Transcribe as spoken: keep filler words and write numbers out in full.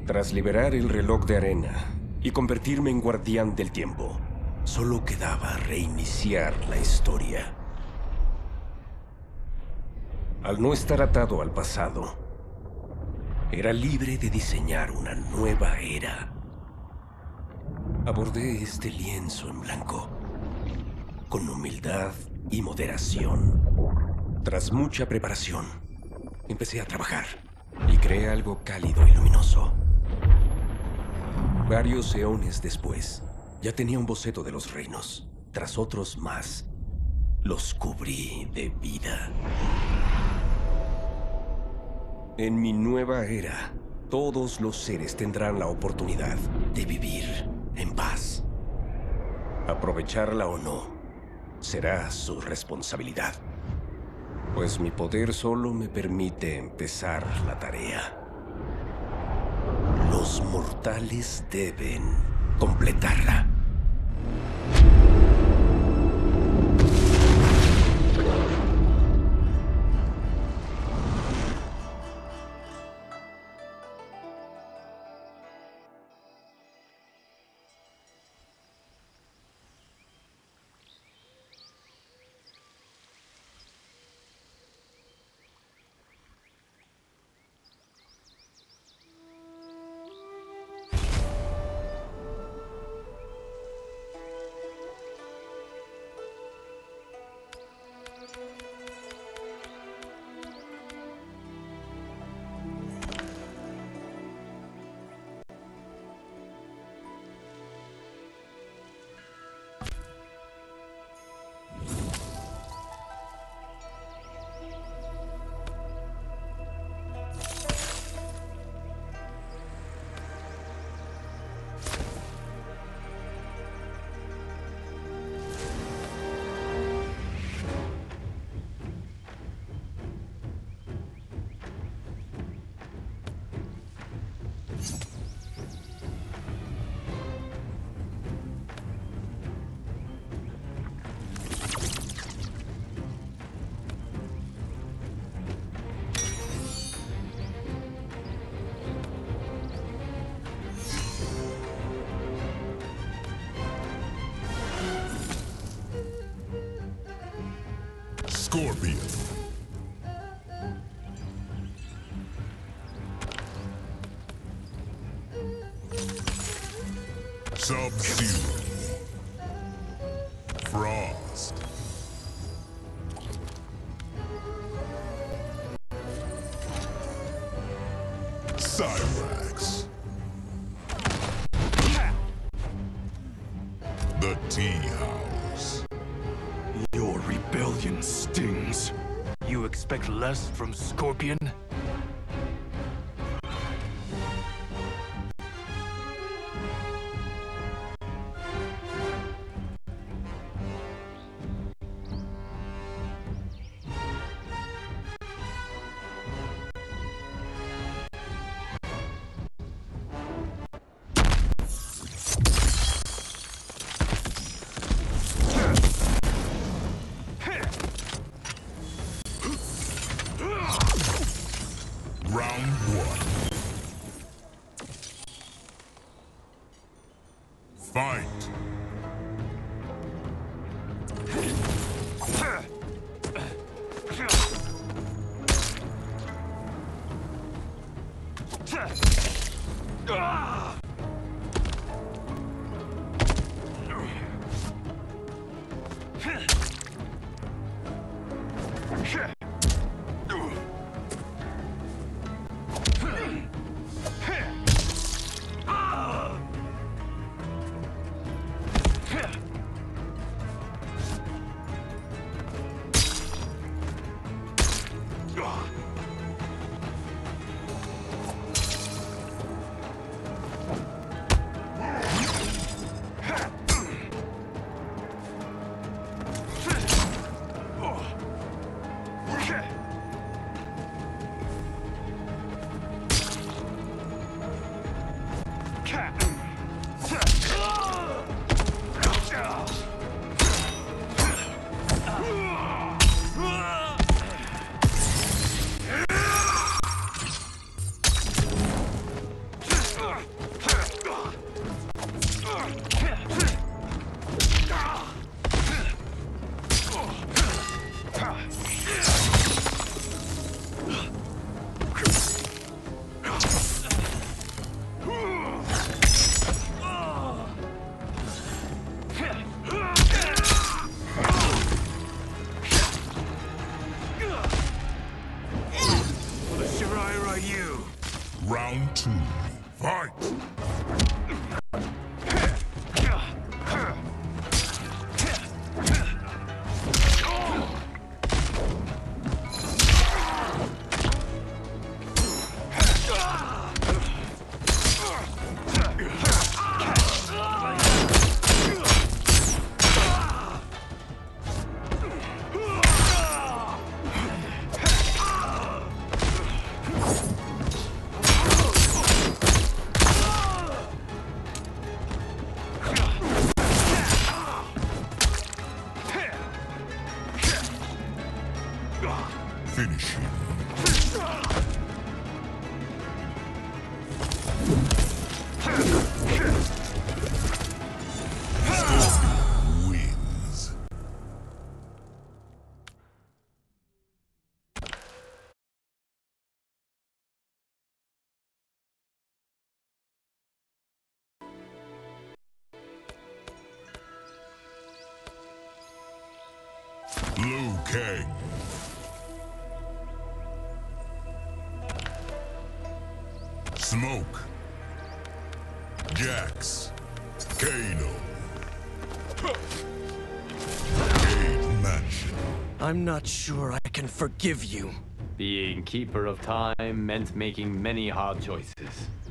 Tras liberar el reloj de arena y convertirme en guardián del tiempo, solo quedaba reiniciar la historia. Al no estar atado al pasado, era libre de diseñar una nueva era. Abordé este lienzo en blanco, con humildad y moderación. Tras mucha preparación, empecé a trabajar y creé algo cálido y luminoso. Varios eones después, ya tenía un boceto de los reinos. Tras otros más, los cubrí de vida. En mi nueva era, todos los seres tendrán la oportunidad de vivir en paz. Aprovecharla o no, será su responsabilidad. Pues mi poder solo me permite empezar la tarea. Los mortales deben completarla. Scorpion. Sub-Zero. Frost. Cyrax. The Tea House. Your rebellion stings. You expect less from Scorpion? Round one. Fight. you! Round two. Fight! Finish him. Scorpion wins. Liu Kang. Smoke. Jax. Kano. Cade Mansion. I'm not sure I can forgive you. Being Keeper of Time meant making many hard choices.